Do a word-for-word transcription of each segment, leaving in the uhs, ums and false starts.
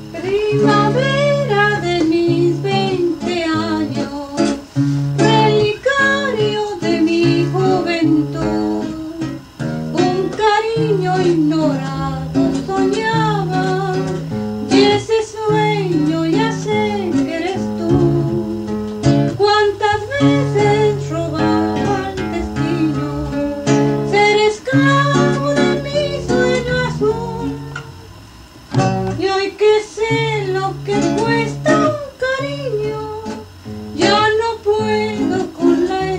Primavera de mis veinte años, relicario de mi juventud, un cariño ignorado soñaba, y ese sueño ya sé que eres tú. Cuántas veces robaba al destino ser esclavo de mi sueño azul, y hoy que sé lo que cuesta un cariño, ya no puedo con la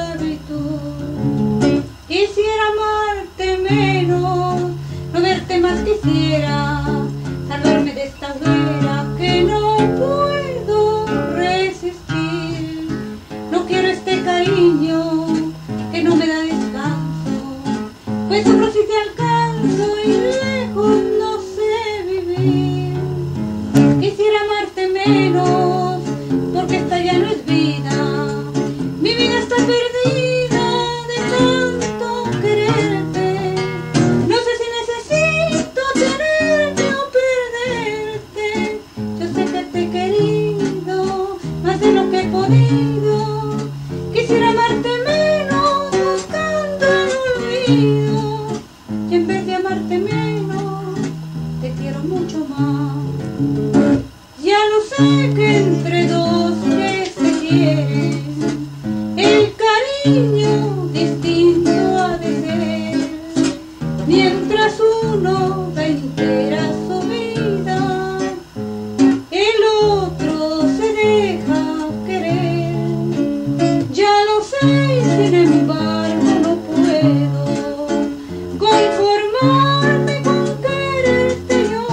esclavitud. Quisiera amarte menos, no verte más quisiera, salvarme de esta hoguera que no puedo resistir. No quiero este cariño que no me da descanso, pues sufro si te alcanzo y lejos no sé vivir. Quisiera amarte menos, porque esta ya no es vida. Mi vida está perdida de tanto quererte. No sé si necesito tenerte o perderte. Yo sé que te he querido más de lo que he podido. Quisiera amarte menos, buscando el olvido. Y en vez de amarte menos, te quiero mucho más. Ya no sé que entre dos que se quieren, el cariño distinto ha de ser. Mientras uno da entera su vida, el otro se deja querer. Ya lo sé y sin embargo no puedo conformarme con quererte yo.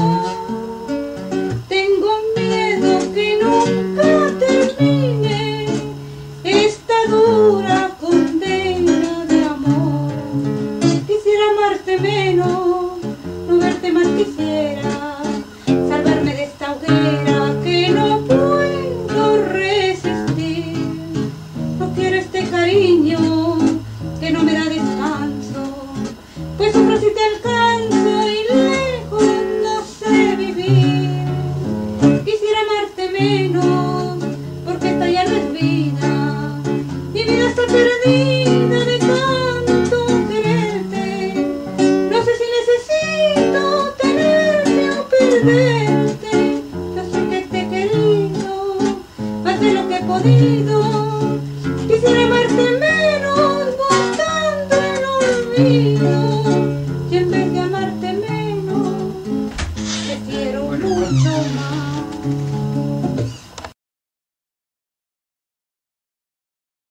Tengo miedo que nunca termine esta dura condena de amor. Quisiera amarte menos, no verte más quisiera, salvarme de esta hoguera que no puedo resistir. No quiero este cariño que no me da descanso, pues sufro si te alcanzo y lejos no sé vivir. Quisiera amarte menos, porque esta ya no es vida. Mi vida está perdida de tanto quererte. No sé si necesito tenerte o perderte. Yo sé que te he querido más de lo que he podido. Quisiera amarte menos, buscando el olvido. Y en vez de amarte menos, te quiero mucho más.